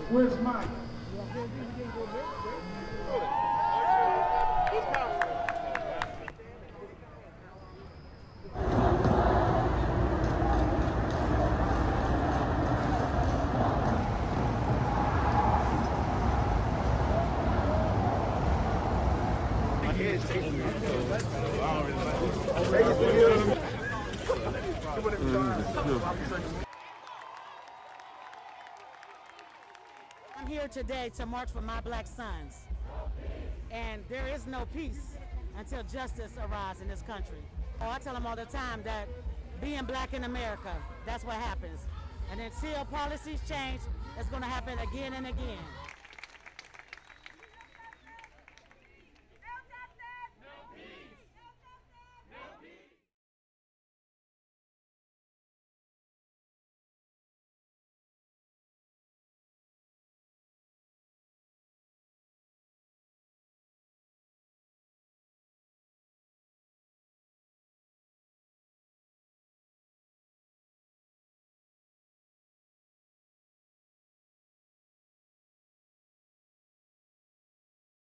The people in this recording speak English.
Where's Mike? I'm here today to march for my black sons. And there is no peace until justice arrives in this country. I tell them all the time that being black in America, that's what happens. And until policies change, it's going to happen again and again.